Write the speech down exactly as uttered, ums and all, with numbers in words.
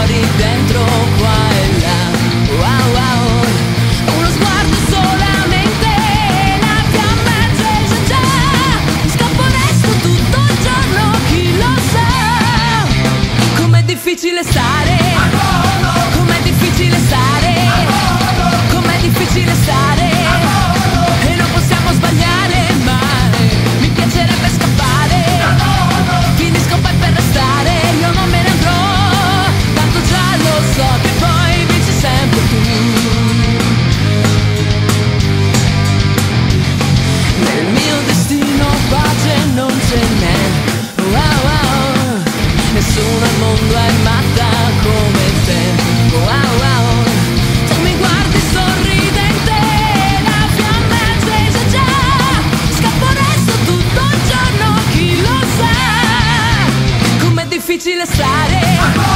fuori, dentro, qua e là. Wow, wow. Uno sguardo solamente, la fiamma accesa già. Scappo, resto tutto il giorno, chi lo sa. Com'è difficile stare, com'è difficile stare, com'è difficile stare. E non possiamo sbagliare mai. Mi piacerebbe scappare, finisco poi per restare. Io non me ne andrò, tanto già lo so che poi vinci sempre tu. Nel mio destino pace non ce n'è. Wow, wow. Nessuno al mondo è matta come te. Wow, wow. Tu mi guardi sorridente, la fiamma è accesa già. Scappo, resto tutto il giorno, chi lo sa. Com'è difficile stare,